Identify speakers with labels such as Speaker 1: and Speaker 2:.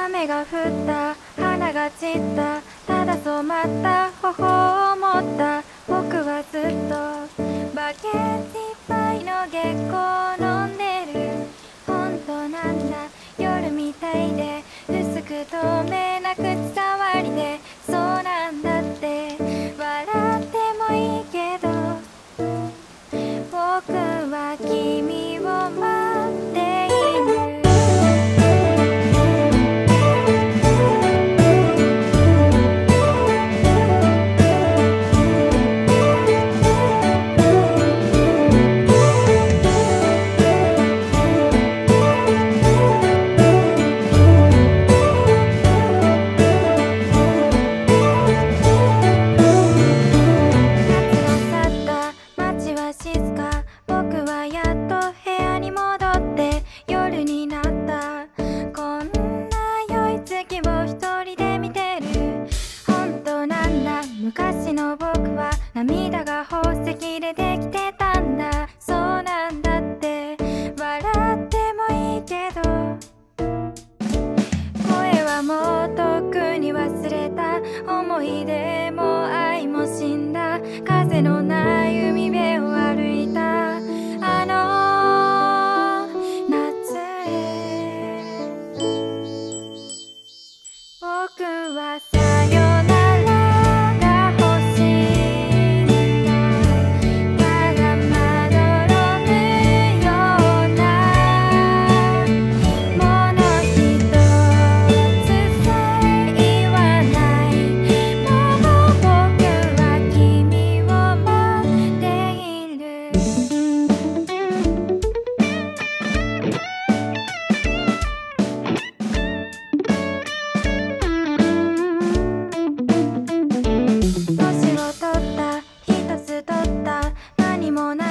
Speaker 1: 雨が降った花が散った、ただ染まった頬を持った。僕はずっとバケツいっぱいの月光飲んでる。本当なんだ、夜みたいで薄く透明な口触りで、そうなんだって笑ってもいいけど、僕は君を待っている。静か、僕はやっと部屋に戻って夜になった。こんな良い月を一人で見てる。本当なんだ、昔の僕は涙が宝石でできてたんだ。そうなんだって笑ってもいいけど、声はもうとっくに忘れた。思い出も愛も死んだ。風のない海辺を歩いたあの夏へ。僕はさよならが欲しいんだ。ただまどろむようなものひとつさえ言わないまま、僕は君を待っている。年を取った、一つ取った、何もない